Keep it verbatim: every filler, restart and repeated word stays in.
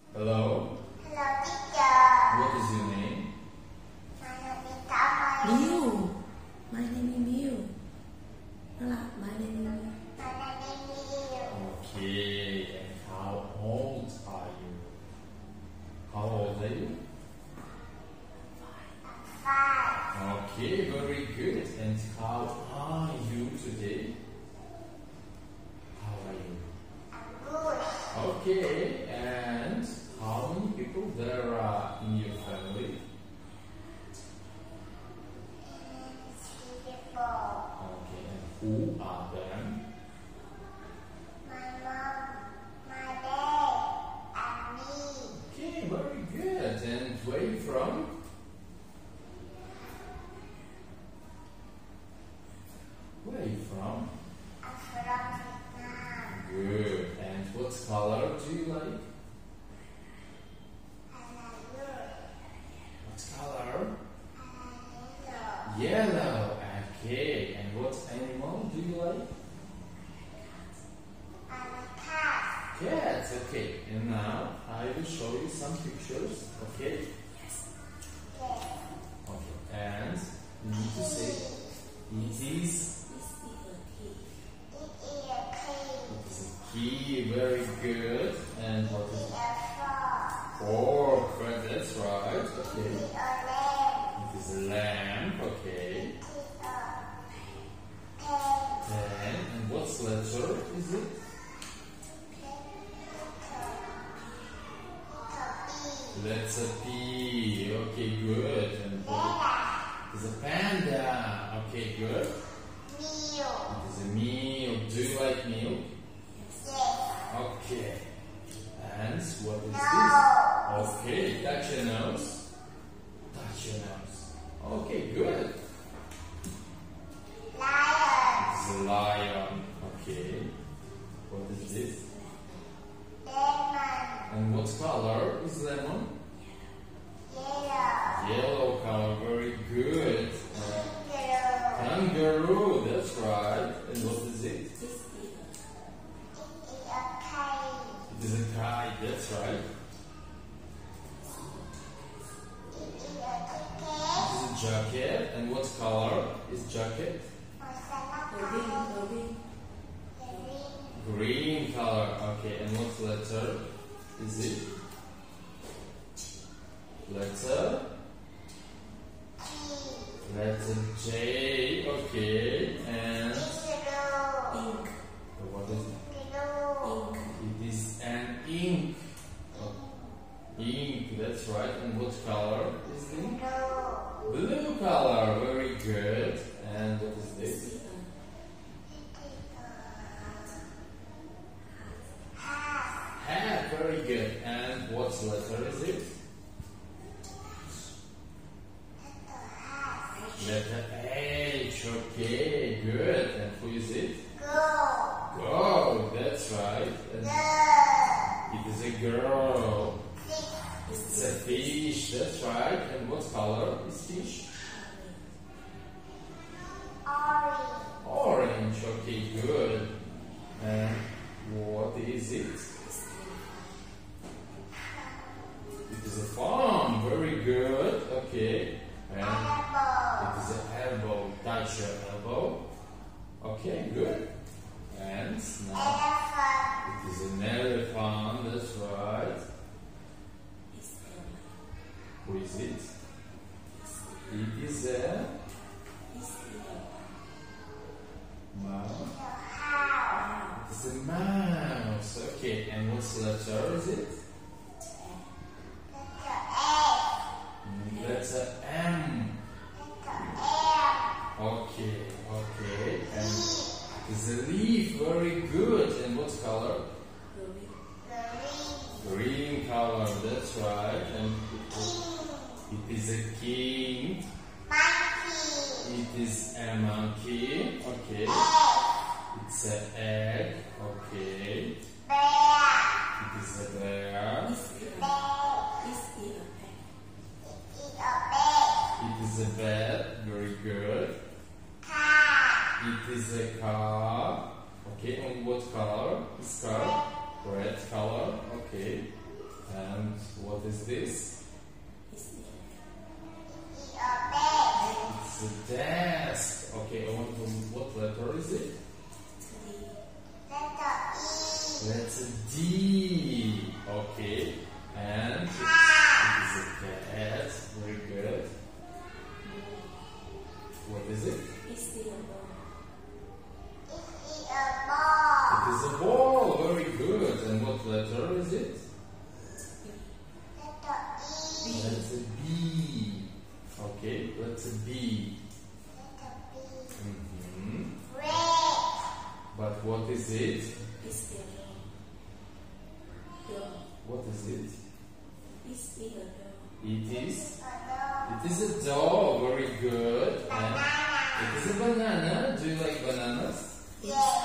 Hello. Hello, teacher. What is your name? My name is Tamara. Miu. My name is Miu. Đó là my name is Miu. My name is Liu. Okay. And how old are you? How old are you? Five. Okay, very good. And how are you today? How are you? I'm good. Okay. And how many people there are in your family? Three people. Okay. And who are them? My mom, my dad, and me. Okay, very good. And where are you from? Where are you from? I'm from Vietnam. Good. And what color do you like? I like you. What color? I like yellow. Yellow. Okay. And what animal do you like? I like cat. Cats. Okay. And now I will show you some pictures. Okay. Yes. Okay. And you need to say it is. It is a key. It is a key. Very good. And what is It's it? a frog. Fork. Right. That's right. Okay. It's a lamb. It is a lamp. Okay. It's a pen. Pen. And what letter is it? Letter P. Okay, good. And what is it? It's a panda. Okay, good. It is a milk. Do you like milk? Okay. And what is this? Okay, touch your nose. Touch your nose. Okay, good. It's a lion. Okay. What is this? And what color is lemon? Yellow color. Very good. Uh, kangaroo. That's right. And what is it? It is a kite. That's right. It is a jacket. And what color is jacket? The ring, the ring. Green color. Okay. And what letter is it? Letter? Letter J. Okay. And Ink. what is it? Ink. It is an ink. Oh, ink. That's right. And what color is the ink? Blue color. Very good. And what is this? Hat. Very good. And what letter is it? Letter H. Okay, good. And who is it? Go. That's right. And it is a girl. It's a fish. That's right. And what color is fish? Orange. Okay, good. And what is it? It is a farm. Very good. Okay. And it is an elbow. Touch your elbow. Okay, good. And now it is an elephant. That's right. Who is it? It is a mouse. It is a mouse. Okay, and what letter is it? That's a M. Okay, okay. And it is a leaf. Very good. And what color? Green color. That's right. And it is a king. It is a monkey. Okay. It's an egg. Okay. It is a bear. It is a bed. Very good. It is a car. Okay, and what color? This car? Red color. Okay. And what is this? It's the It's a bed. It's a desk. Okay, I want to. What letter is it? Letter E. Letter D. Okay, and it's, it is a cat. Very good. What is it? It's the ball. It's a ball. It is a ball. Very good. And what letter is it? Letter E. Letter B. Okay, letter B. Letter B. Mhm. Red. But what is it? It's the door. What is it? It's the door. It is. A dog. It is a doll. Very good. And Banana. it is a banana. Do you like bananas? Yes.